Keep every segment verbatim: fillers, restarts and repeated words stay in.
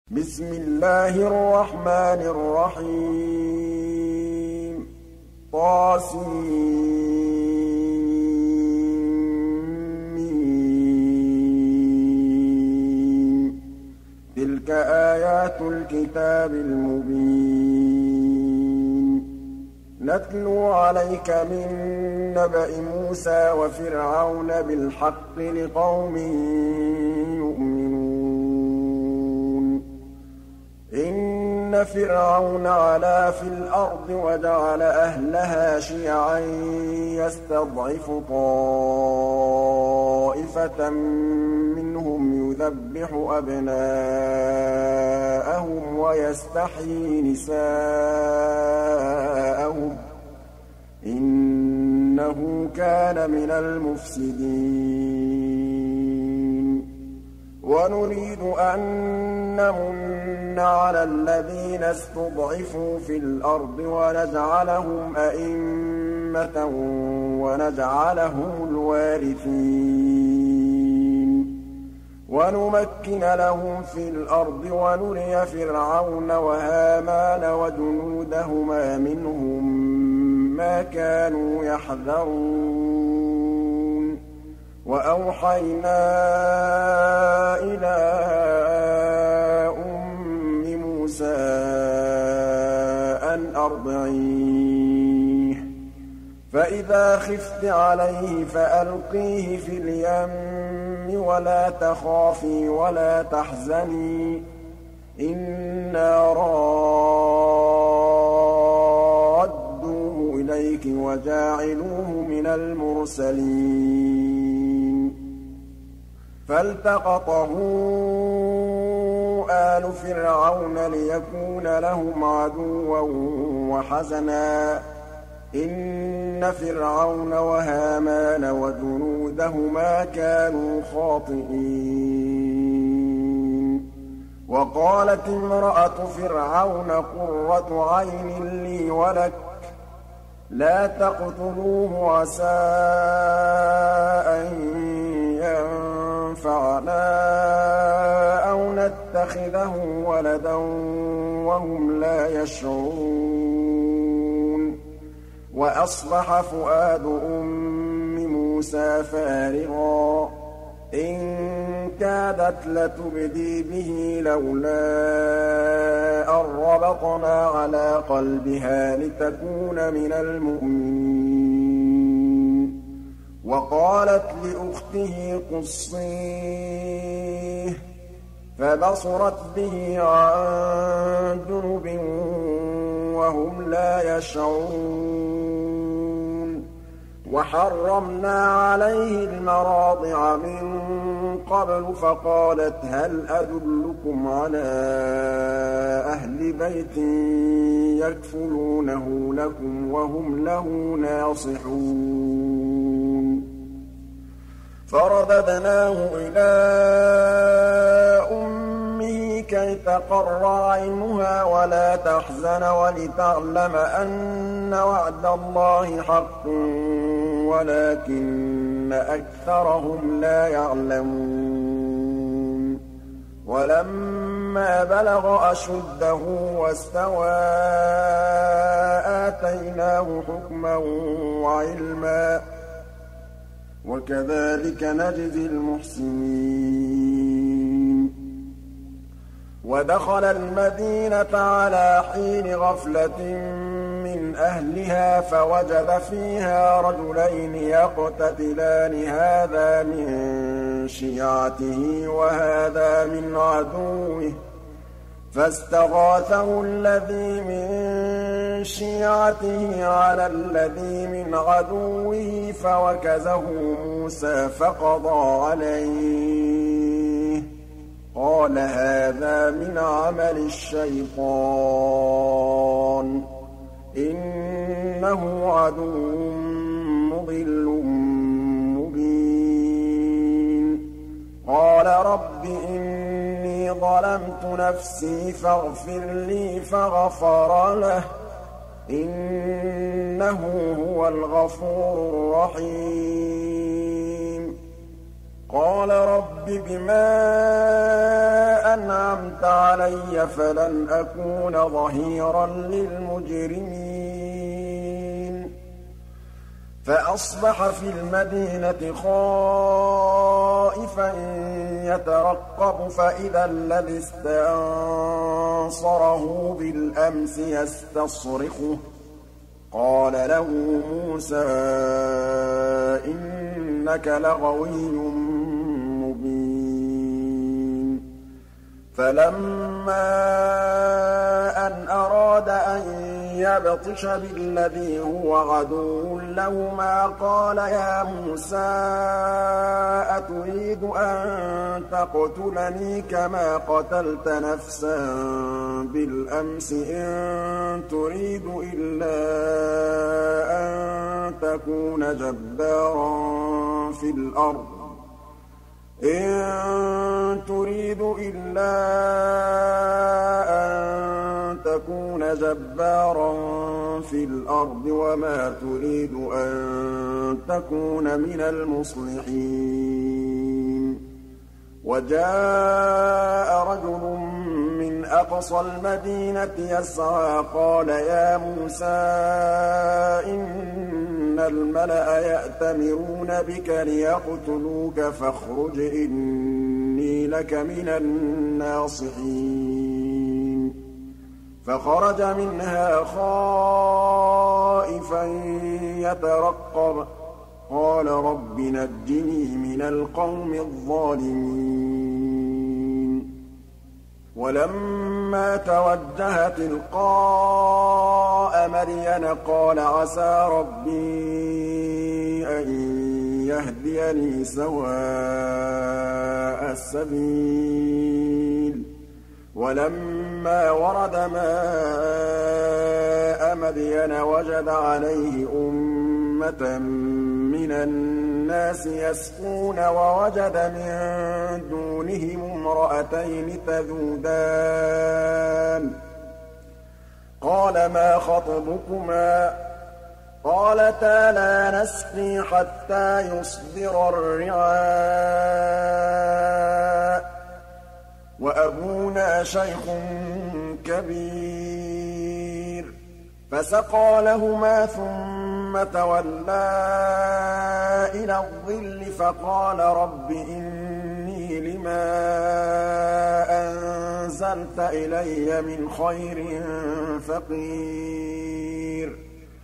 بسم الله الرحمن الرحيم طاسيم تلك آيات الكتاب المبين نتلو عليك من نبأ موسى وفرعون بالحق لقوم يؤمنون إن فرعون علا في الأرض وجعل أهلها شيعا يستضعف طائفة منهم يذبح أبناءهم ويستحيي نساءهم إنه كان من المفسدين ونريد أن نمن على الذين استضعفوا في الأرض ونجعلهم أئمة ونجعلهم الوارثين ونمكن لهم في الأرض ونري فرعون وهامان وجنودهما منهم ما كانوا يحذرون وأوحينا إلى أم موسى أن أرضعيه فإذا خفت عليه فألقيه في اليم ولا تخافي ولا تحزني إنا رادوه إليك وجاعلوه من المرسلين فالتقطه آل فرعون ليكون لهم عدوا وحزنا إن فرعون وهامان وجنودهما كانوا خاطئين وقالت امرأة فرعون قرة عين لي ولك لا تقتلوه عسى أن ينفعنا أو نتخذه ولدا وهم لا يشعرون وأصبح فؤاد أم موسى فارغا إن كادت لتبدي به لولا أن ربطنا على قلبها لتكون من المؤمنين وقالت لأخته قصيه فبصرت به عن جنب وهم لا يشعرون وحرمنا عليه المراضع من قبل فقالت هل أدلكم على أهل بيت يكفلونه لكم وهم له ناصحون فرددناه إلى أمه كي تقر عينها ولا تحزن ولتعلم أن وعد الله حق ولكن أكثرهم لا يعلمون ولما بلغ أشده واستوى آتيناه حكما وعلما وكذلك نجزي المحسنين ودخل المدينة على حين غفلة من أهلها فوجد فيها رجلين يقتتلان هذا من شيعته وهذا من عدوه فاستغاثه الذي من شيعته على الذي من عدوه فوكزه موسى فقضى عليه قال هذا من عمل الشيطان إنه عدو مضل مبين قال رب إني ظلمت نفسي فاغفر لي فغفر له إنه هو الغفور الرحيم قَالَ رَبِّ بِمَا أَنْعَمْتَ عَلَيَّ فَلَنْ أَكُونَ ظَهِيرًا لِّلْمُجْرِمِينَ فَأَصْبَحَ فِي الْمَدِينَةِ خَائِفًا يَتَرَقَّبُ فَإِذَا الَّذِي اسْتَنصَرَهُ بِالْأَمْسِ يَسْتَصْرِخُهُ قَالَ لَهُ مُوسَىٰ إِنَّكَ لَغَوِيٌّ مُّبِينٌ فَلَمَّا أَنْ أَرَادَ أَن يَبْطِشَ بِالَّذِي هُوَ عَدُوٌّ لَّهُمَا قَالَ يَا مُوسَىٰ أَتُرِيدُ أَن تَقْتُلَنِي كَمَا قَتَلْتَ نَفْسًا بِالْأَمْسِ إِن تُرِيدُ إِلَّا أَن تَكُونَ جَبَّارًا فِي الْأَرْضِ إِن تُرِيدُ إِلَّا أَن تَكُونَ جَبَّارًا فِي الْأَرْضِ وَمَا تُرِيدُ أَن تَكُونَ مِنَ الْمُصْلِحِينَ وَجَاءَ رَجُلٌ مِّنْ أَقْصَى الْمَدِينَةِ يَسْعَىٰ قَالَ يَا مُوسَىٰ إِنَّ الْمَلَأَ يَأْتَمِرُونَ بِكَ لِيَقْتُلُوكَ فَاخْرُجْ إِنِّي لَكَ مِنَ النَّاصِحِينَ فَخَرَجَ مِنْهَا خَائِفًا يَتَرَقَّبُ قَالَ رَبِّ نَجِّنِي مِنَ الْقَوْمِ الظَّالِمِينَ وَلَمَّا تَوَجَّهَ تِلْقَاءَ مَدْيَنَ قَالَ عَسَىٰ رَبِّي أَن يَهْدِيَنِي سَوَاءَ السَّبِيلِ وَلَمَّا وَرَدَ مَاءَ مَدْيَنَ وَجَدَ عَلَيْهِ أُمَّةً مِّنَ النَّاسِ يَسْقُونَ وَوَجَدَ مِن دُونِهِمُ امْرَأَتَيْنِ تَذُودَانِ قَالَ مَا خَطْبُكُمَا ۖ قَالَتَا لَا نَسْقِي حَتَّىٰ يُصْدِرَ الرِّعَاءُ ۖ وَأَبُونَا شَيْخٌ كَبِيرٌ فَسَقَىٰ لَهُمَا ثُمَّ تَوَلَّىٰ إِلَى الظِّلِّ فَقَالَ رَبِّ إِنِّي لِمَا أَنزَلْتَ إِلَيَّ مِنْ خَيْرٍ فَقِيرٌ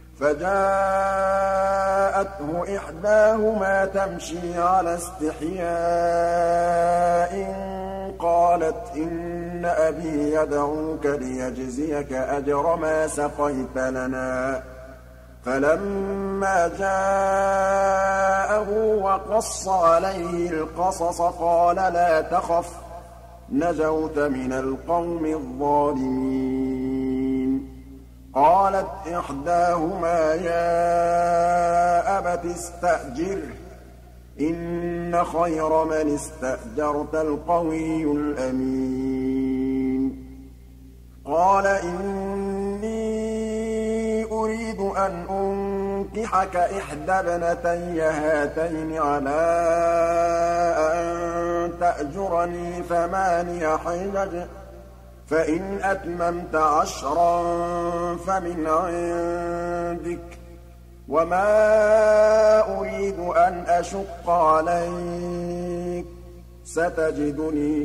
فَجَاءَتْهُ إِحْدَاهُمَا تَمْشِي عَلَى اسْتِحْيَاءٍ قَالَتْ إِنَّ أَبِي يَدْعُوكَ لِيَجْزِيَكَ أَجْرَ مَا سَقَيْتَ لَنَا فَلَمَّا جَاءَهُ وَقَصَّ عَلَيْهِ الْقَصَصَ قَالَ لَا تَخَفْ نَجَوْتَ مِنَ الْقَوْمِ الظَّالِمِينَ قَالَتْ إِحْدَاهُمَا يَا أَبَتِ اسْتَأْجِرْهُ إِنَّ خَيْرَ مَنِ اسْتَأْجَرْتَ الْقَوِيُّ الْأَمِينُ قَالَ إِنِّي أُرِيدُ أَنْ أُنكِحَكَ إِحْدَى ابْنَتَيَّ هَاتَيْنِ عَلَىٰ أَن تَأْجُرَنِي ثَمَانِيَ حِجَجٍ فَإِنْ أَتْمَمْتَ عَشْرًا فَمِنْ عِندِكَ وَمَا أُرِيدُ أَنْ أَشُقَّ عَلَيْكَ سَتَجِدُنِي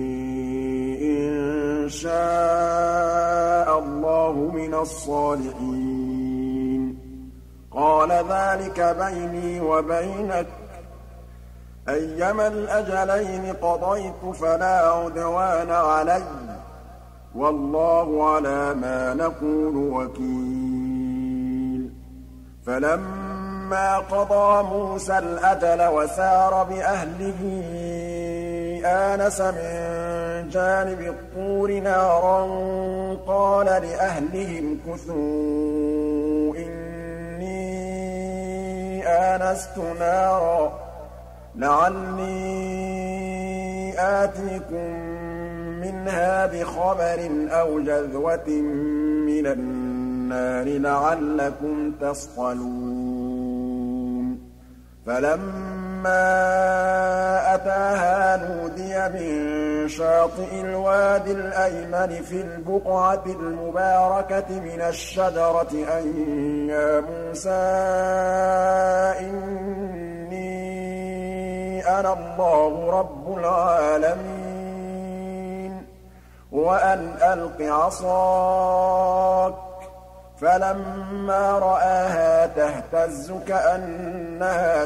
إِن شَاءَ اللَّهُ مِنَ الصَّالِحِينَ قَالَ ذَٰلِكَ بَيْنِي وَبَيْنَكَ أَيَّمَا الْأَجَلَيْنِ قَضَيْتُ فَلَا عُدْوَانَ عَلَيَّ ۖ وَاللَّهُ عَلَىٰ مَا نَقُولُ وَكِيلٌ فَلَمَّا قَضَىٰ مُوسَى الْأَجَلَ وَسَارَ بِأَهْلِهِ آنَسَ مِن جَانِبِ الطُّورِ نَارًا قَالَ لِأَهْلِهِ امْكُثُوا إِنِّي آنَسْتُ نَارًا لَعَلِّي آتِيكُم مِّنْهَا بِخَبَرٍ أَوْ جَذْوَةٍ مِّنَ النَّارِ لَعَلَّكُمْ تَصْطَلُونَ فَلَمَّا أتاها نودي من شاطئ الوادي الأيمن في البقعة المباركة من الشجرة أن يا موسى إني أنا الله رب العالمين وأن ألق عصاك فلما رآها تهتز كأنها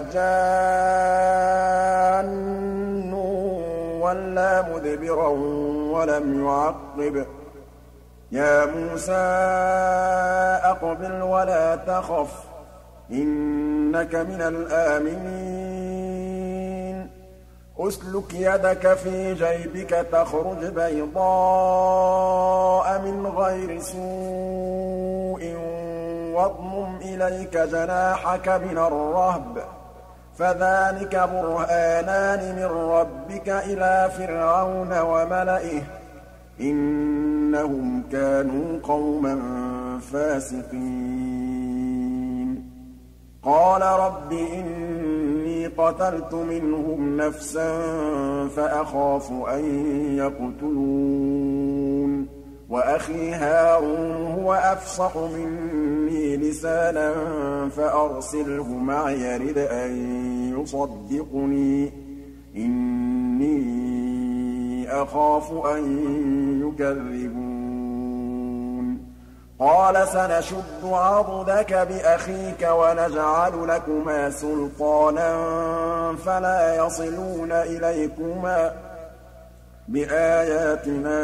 جان وَلَّىٰ مُدْبِرًا وَلَمْ يُعَقِّبْ يَا مُوسَىٰ أَقْبِلْ وَلَا تَخَفْ إِنَّكَ مِنَ الْآمِنِينَ أُسْلُكْ يَدَكَ فِي جَيْبِكَ تَخْرُجْ بَيْضَاءَ مِنْ غَيْرِ سُوءٍ وَاضْمُمْ إِلَيْكَ جَنَاحَكَ مِنَ الرَّهْبِ ۖ فَذَٰلِكَ بُرْهَانَانِ مِن رَّبِّكَ إِلَىٰ فِرْعَوْنَ وَمَلَئِهِ ۖ إِنَّهُمْ كَانُوا قَوْمًا فَاسِقِينَ قَالَ رَبِّ إِنِّي قَتَلْتُ مِنْهُمْ نَفْسًا فَأَخَافُ أَن يَقْتُلُونِ وَأَخِي هَارُونُ هُوَ أَفْصَحُ مِنِّي لِسَانًا فَأَرْسِلْهُ مَعِيَ يَرِدْ أَن يُصَدِّقُنِي إِنِّي أَخَافُ أَن يُكَذِّبُونِ قَالَ سَنَشُدُّ عَضُدَكَ بِأَخِيكَ وَنَجْعَلُ لَكُمَا سُلْطَانًا فَلَا يَصِلُونَ إِلَيْكُمَا بِآيَاتِنَا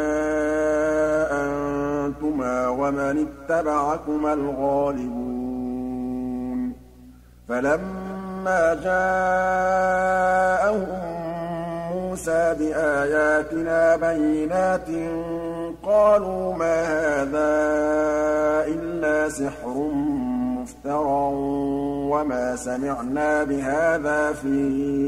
أَنتُمَا وَمَنِ اتَّبَعَكُمَا الْغَالِبُونَ فَلَمَّا جَاءَهُم مُّوسَىٰ بِآيَاتِنَا بَيِّنَاتٍ قَالُوا مَا هَٰذَا إِلَّا سِحْرٌ مُّفْتَرًى وَمَا سَمِعْنَا بِهَٰذَا فِي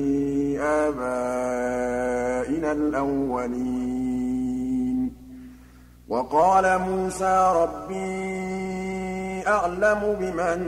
آبَائِنَا الْأَوَّلِينَ وَقَالَ مُوسَىٰ رَبِّي أَعْلَمُ بِمَن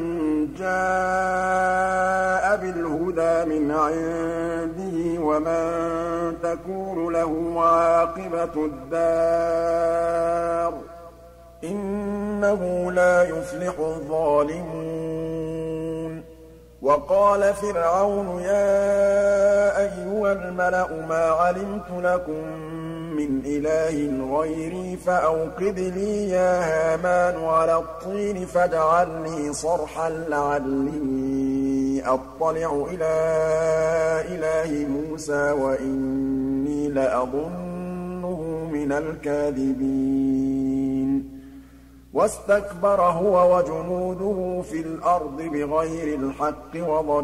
جَاءَ بِالْهُدَىٰ مِنْ عِندِهِ وَمَن تَكُونُ لَهُ عَاقِبَةُ الدَّارِ ۖ إِنَّهُ لَا يُفْلِحُ الظَّالِمُونَ وَقَالَ فِرْعَوْنُ يَا أَيُّهَا الْمَلَأُ مَا عَلِمْتُ لَكُم مِّنْ إِلَٰهٍ غَيْرِي فَأَوْقِدْ لِي يَا هَامَانُ عَلَى الطِّينِ فاجْعَل لِّي صَرْحًا لَّعَلِّي أَطَّلِعُ إِلَىٰ إِلَٰهِ مُوسَىٰ وَإِنِّي لَأَظُنُّهُ مِنَ الْكَاذِبِينَ وَاسْتَكْبَرَ هُوَ وَجُنُودُهُ فِي الْأَرْضِ بِغَيْرِ الْحَقِّ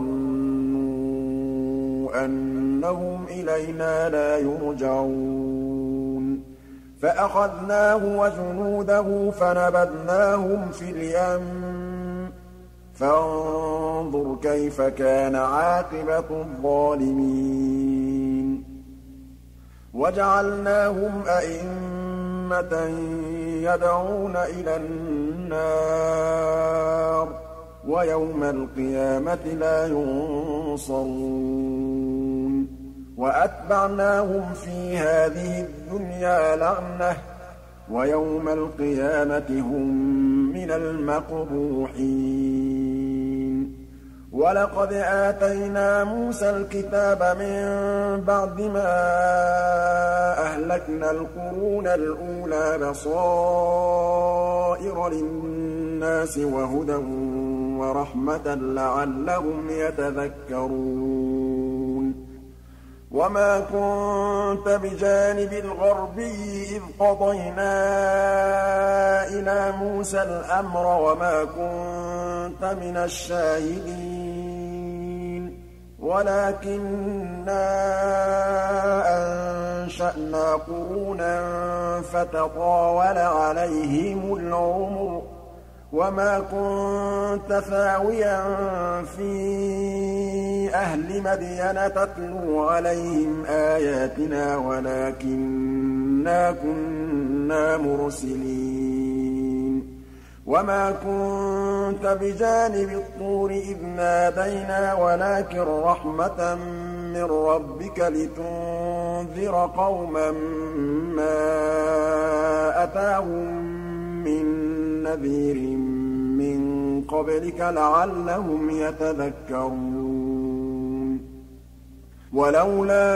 وَظَنُّوا أَنَّهُمْ إِلَيْنَا لَا يُرْجَعُونَ فَأَخَذْنَاهُ وَجُنُودَهُ فَنَبَذْنَاهُمْ فِي الْيَمِّ فَانظُرْ كَيْفَ كَانَ عَاقِبَةُ الظَّالِمِينَ وَجَعَلْنَاهُمْ أَئِمَّةً يَدْعُونَ إِلَى النَّارِ وَيَوْمَ الْقِيَامَةِ لَا يُنصَرُونَ وَأَتْبَعْنَاهُمْ فِي هَٰذِهِ الدُّنْيَا لَعْنَةً وَيَوْمَ الْقِيَامَةِ هُم مِّنَ الْمَقْبُوحِينَ وَلَقَدْ آتَيْنَا مُوسَى الْكِتَابَ مِن بَعْدِ مَا أَهْلَكْنَا الْقُرُونَ الْأُولَىٰ بَصَائِرَ لِلنَّاسِ وَهُدًى وَرَحْمَةً لَّعَلَّهُمْ يَتَذَكَّرُونَ وَمَا كُنتَ بِجَانِبِ الْغَرْبِيِّ إِذْ قَضَيْنَا إِلَىٰ مُوسَى الْأَمْرَ وَمَا كُنتَ مِنَ الشَّاهِدِينَ وَلَٰكِنَّا أَنشَأْنَا قُرُونًا فَتَطَاوَلَ عَلَيْهِمُ الْعُمُرُ وَمَا كُنتَ ثَاوِيًا فِي أَهْلِ مَدْيَنَ تَتْلُو عَلَيْهِمْ آيَاتِنَا وَلَٰكِنَّا كُنَّا مُرْسِلِينَ وَمَا كُنتَ كنت بجانب الطور إذ نادينا ولكن رحمة من ربك لتنذر قوما ما أتاهم من نذير من قبلك لعلهم يتذكرون ولولا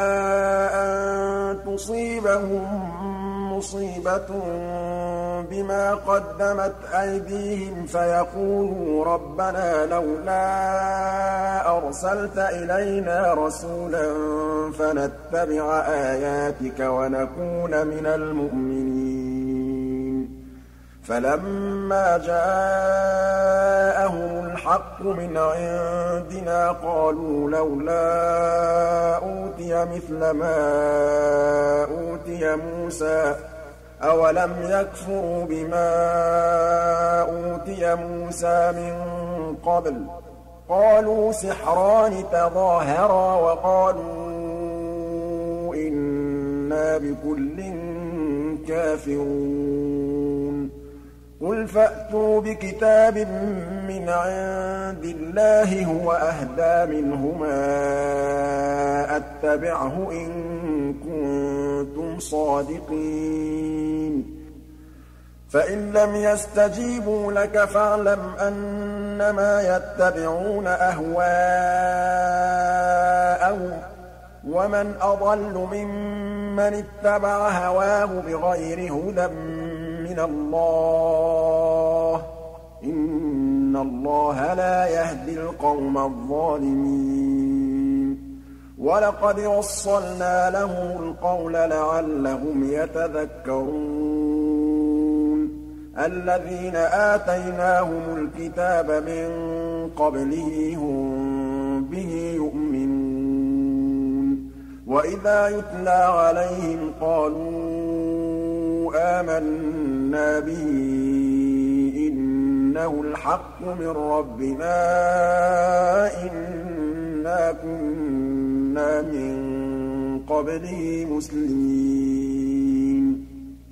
أن تصيبهم مصيبة بما قدمت أيديهم فيقولوا ربنا لولا أرسلت إلينا رسولا فنتبع آياتك ونكون من المؤمنين فلما جاءهم الحق من عندنا قالوا لولا أوتي مثل ما أوتي موسى أولم يكفروا بما أوتي موسى من قبل قالوا سحران تظاهرا وقالوا إنا بكل كافرون قل فأتوا بكتاب من عند الله هو أهدى منهما أتبعه إن كنتم صادقين فإن لم يستجيبوا لك فاعلم أنما يتبعون أهواءهم ومن أضل ممن اتبع هواه بغير هدى من الله إن الله لا يهدي القوم الظالمين ولقد وصلنا لهم القول لعلهم يتذكرون الذين آتيناهم الكتاب من قبله هم به يؤمنون وإذا يتلى عليهم قالوا آمنا به إنه الحق من ربنا إنا كنا من قبله مسلمين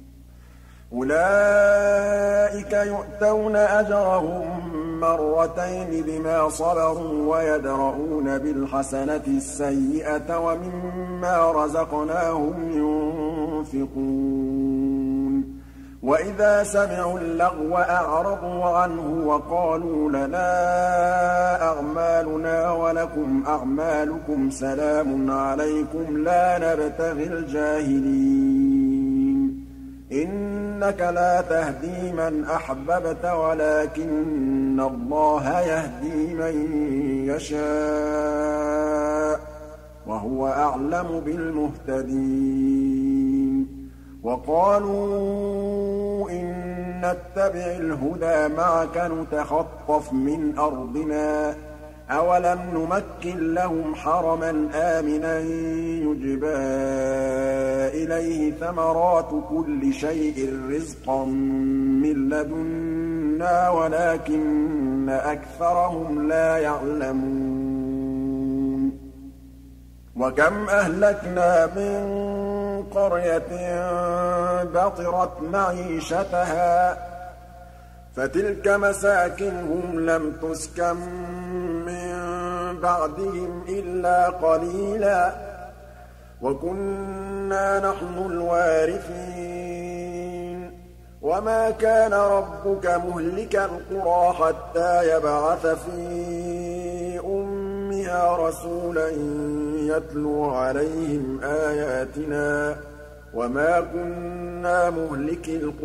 أولئك يؤتون أجرهم مرتين بما صبروا ويدرؤون بالحسنة السيئة ومما رزقناهم ينفقون وإذا سمعوا اللغو أعرضوا عنه وقالوا لنا أعمالنا ولكم أعمالكم سلام عليكم لا نبتغي الجاهلين إنك لا تهدي من أحببت ولكن الله يهدي من يشاء وهو أعلم بالمهتدين وقالوا إن نتبع الهدى معك نتخطف من أرضنا أولم نمكن لهم حرما آمنا يجبى إليه ثمرات كل شيء رزقا من لدنا ولكن أكثرهم لا يعلمون وكم أهلكنا من قرية بطرت معيشتها فتلك مساكنهم لم تسكن من بعدهم إلا قليلا وكنا نحن الوارثين وما كان ربك مهلك القرى حتى يبعث في أمها رسولا يتلو عليهم آياتنا وما كنا مهلك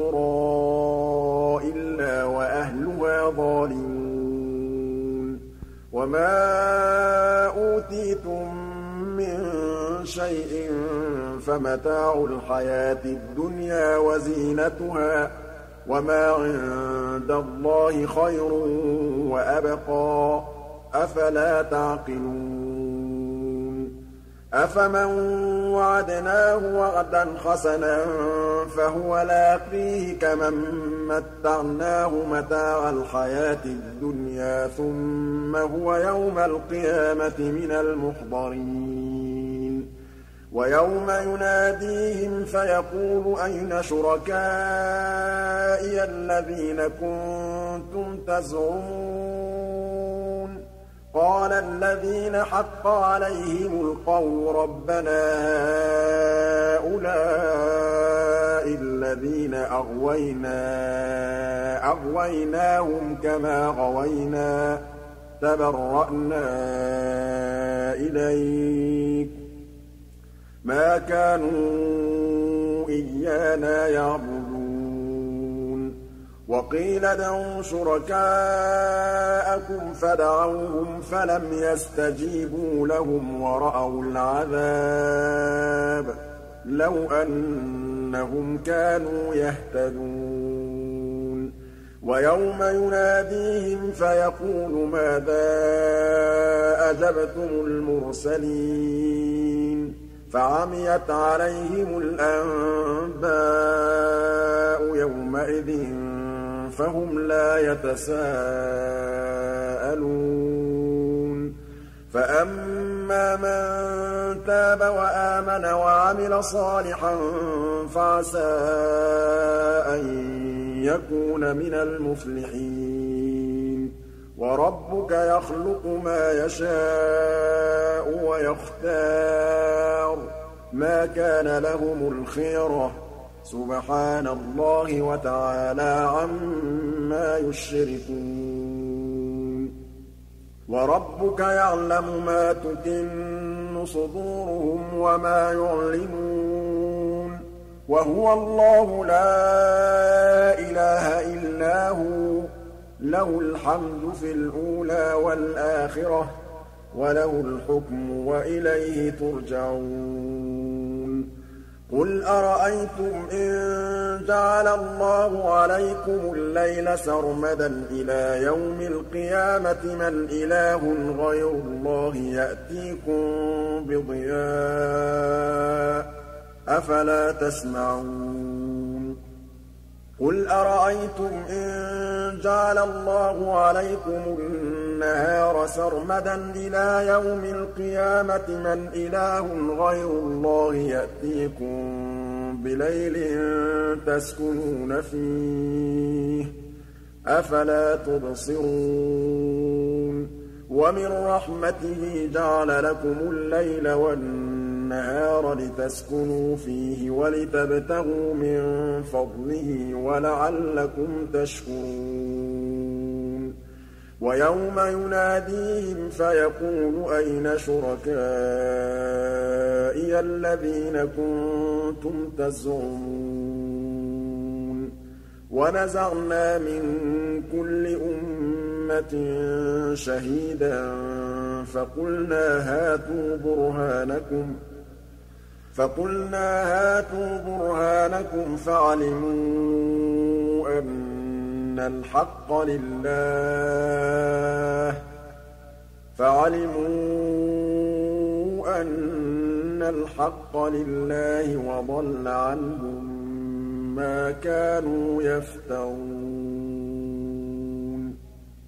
القرى إلا وأهلها ظالمون وما أوتيتم من شيء فمتاع الحياة الدنيا وزينتها وما عند الله خير وأبقى أفلا تعقلون أفمن وعدناه وعدا حسنا فهو لاقيه كمن متعناه متاع الحياة الدنيا ثم هو يوم القيامة من المحضرين وَيَوْمَ يُنَادِيهِمْ فَيَقُولُ أَيْنَ شُرَكَائِيَ الَّذِينَ كُنتُمْ تَزْعُمُونَ قَالَ الَّذِينَ حَقَّ عَلَيْهِمُ الْقَوْلُ رَبَّنَا هَٰؤُلَاءِ الَّذِينَ أَغْوَيْنَا أَغْوَيْنَاهُمْ كَمَا غَوَيْنَا تَبَرَّأْنَا إِلَيْكَ مَا كَانُوا إِيَّانَا يَعْبُدُونَ وَقِيلَ ادْعُوا شُرَكَاءَكُمْ فَدَعَوْهُمْ فَلَمْ يَسْتَجِيبُوا لَهُمْ وَرَأَوُا الْعَذَابَ لَوْ أَنَّهُمْ كَانُوا يَهْتَدُونَ وَيَوْمَ يُنَادِيهِمْ فَيَقُولُ مَاذَا أَجَبْتُمُ الْمُرْسَلِينَ فَعَمِيَتْ عَلَيْهِمُ الْأَنبَاءُ يَوْمَئِذٍ فَهُمْ لَا يَتَسَاءَلُونَ فَأَمَّا مَن تَابَ وَآمَنَ وَعَمِلَ صَالِحًا فَعَسَىٰ أَن يَكُونَ مِنَ الْمُفْلِحِينَ وَرَبُّكَ يَخْلُقُ مَا يَشَاءُ وَيَخْتَارُ مَا كَانَ لَهُمُ الْخِيَرَةُ سُبْحَانَ اللَّهِ وَتَعَالَىٰ عَمَّا يُشْرِكُونَ وَرَبُّكَ يَعْلَمُ مَا تُكِنُّ صُدُورُهُمْ وَمَا يُعْلِنُونَ وَهُوَ اللَّهُ لَا إِلَٰهَ إِلَّا هُوَ لَهُ الْحَمْدُ فِي الْأُولَىٰ وَالْآخِرَةِ وَلَهُ الْحُكْمُ وَإِلَيْهِ تُرْجَعُونَ قُلْ أَرَأَيْتُمْ إِن جَعَلَ اللَّهُ عَلَيْكُمُ اللَّيْلَ سَرْمَدًا إِلَىٰ يَوْمِ الْقِيَامَةِ مَنْ إِلَٰهٌ غَيْرُ اللَّهِ يَأْتِيكُم بِضِيَاءٍ أَفَلَا تَسْمَعُونَ قُلْ أَرَأَيْتُمْ إِن جَعَلَ اللَّهُ عَلَيْكُمُ النَّهَارَ سَرْمَدًا إِلَىٰ يَوْمِ الْقِيَامَةِ مَنْ إِلَٰهٌ غَيْرُ اللَّهِ يَأْتِيكُم بِلَيْلٍ تَسْكُنُونَ فِيهِ ۖ أَفَلَا تُبْصِرُونَ وَمِن رَّحْمَتِهِ جَعَلَ لَكُمُ اللَّيْلَ وَالنَّهَارَ لِتَسْكُنُوا فِيهِ وَلِتَبْتَغُوا مِن فَضْلِهِ وَلَعَلَّكُمْ تَشْكُرُونَ وَيَوْمَ يُنَادِيهِمْ فَيَقُولُ أَيْنَ شُرَكَائِيَ الَّذِينَ كُنتُمْ تَزْعُمُونَ وَنَزَعْنَا مِن كُلِّ أُمَّةٍ شَهِيدًا فَقُلْنَا هَاتُوا بُرْهَانَكُمْ فَقُلْنَا هَاتُوا بُرْهَانَكُمْ فَعَلِمُوا أَنَّ الْحَقَّ لِلَّهِ فَعَلِمُوا أَنَّ الْحَقَّ لِلَّهِ وَضَلَّ عَنْهُم مَّا كَانُوا يَفْتَرُونَ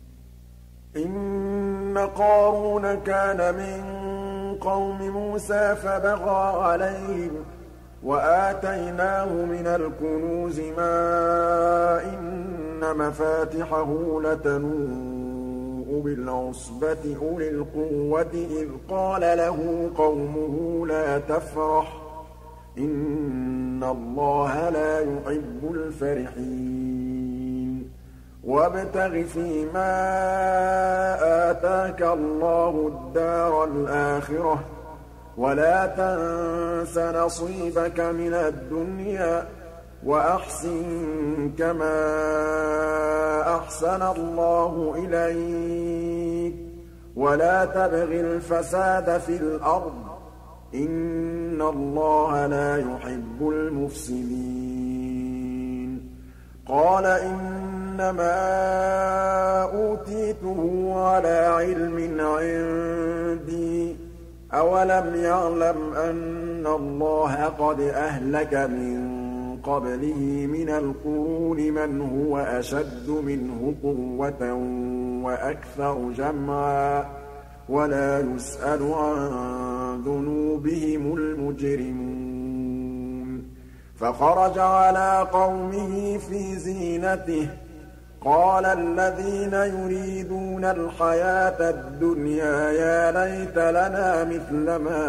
إِنَّ قَارُونَ كَانَ مِن قَوْمِ مُوسَىٰ فَبَغَىٰ عَلَيْهِمْ وَآتَيْنَاهُ مِنَ الْكُنُوزِ مَا إِنَّ مَفَاتِحَهُ لَتَنُوءُ بِالْعُصْبَةِ أُولِي الْقُوَّةِ إِذْ قَالَ لَهُ قَوْمُهُ لَا تَفْرَحْ إِنَّ اللَّهَ لَا يُحِبُّ الْفَرِحِينَ وَابْتَغِ فِيمَا آتَاكَ اللَّهُ الدَّارَ الْآخِرَةَ وَلَا تَنسَ نَصِيبَكَ مِنَ الدُّنْيَا وَأَحْسِن كَمَا أَحْسَنَ اللَّهُ إِلَيْكَ وَلَا تَبْغِ الْفَسَادَ فِي الْأَرْضِ ۖ إِنَّ اللَّهَ لَا يُحِبُّ الْمُفْسِدِينَ قَالَ إِنَّمَا أُوتِيتُهُ عَلَىٰ عِلْمٍ عِندِي ۚ أَوَلَمْ يَعْلَمْ أَنَّ اللَّهَ قَدْ أَهْلَكَ مِن قَبْلِهِ مِنَ الْقُرُونِ مَنْ هُوَ أَشَدُّ مِنْهُ قُوَّةً وَأَكْثَرُ جَمْعًا ولا يسأل عن ذنوبهم المجرمون فخرج على قومه في زينته قال الذين يريدون الحياة الدنيا يا ليت لنا مثل ما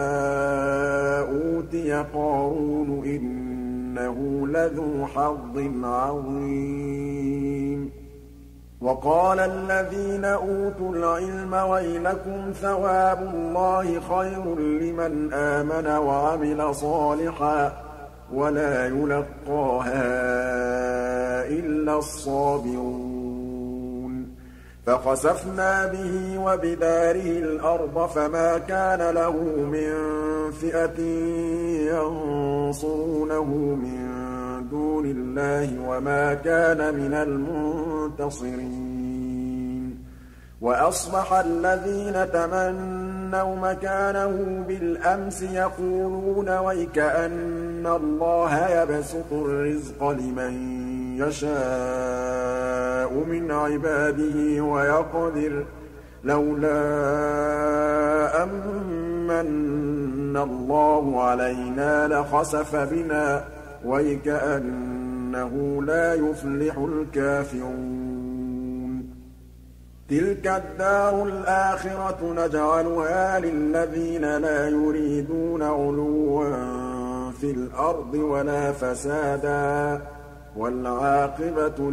أوتي قارون إنه لذو حظ عظيم وقال الذين أوتوا العلم ويلكم ثواب الله خير لمن آمن وعمل صالحا ولا يلقاها إلا الصابرون فخسفنا به وبداره الأرض فما كان له من فئة ينصرونه من دون الله وما كان من المنتصرين وأصبح الذين تمنوا مكانه بالأمس يقولون ويكأن الله يبسط الرزق لمن يشاء من عباده ويقدر لولا أمن الله علينا لخسف بنا ويكأنه لا يفلح الكافرون تلك الدار الآخرة نجعلها للذين لا يريدون علوا في الأرض ولا فسادا والعاقبة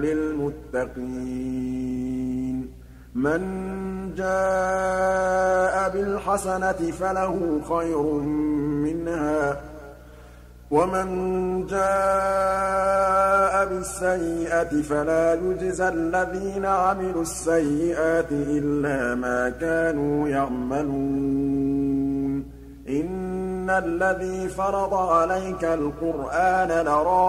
للمتقين من جاء بالحسنة فله خير منها ومن جاء بالسيئة فلا يجزى الذين عملوا السيئات إلا ما كانوا يعملون إن الذي فرض عليك القرآن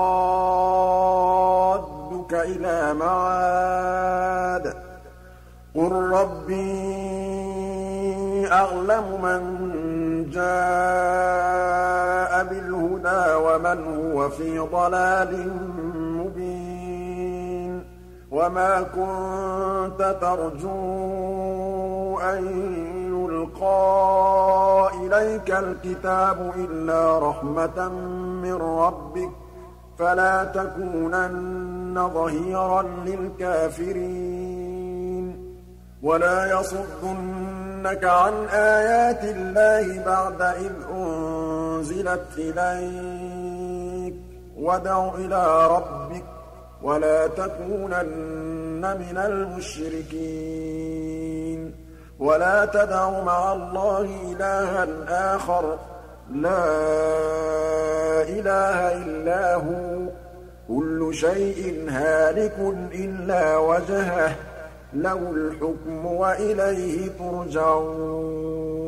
لرادك إلى معاد قل ربي أعلم من جاء بالهدى ومن هو في ضلال مبين وما كنت ترجو أن يلقى إليك الكتاب إلا رحمة من ربك فلا تكونن ظهيرا للكافرين ولا يصدنك عن آيات الله بعد إذ أنزلت إليك وادع إلى ربك ولا تكونن من المشركين ولا تدع مع الله إلها آخر لا إله إلا هو كل شيء هالك إلا وجهه له الحكم وإليه ترجعون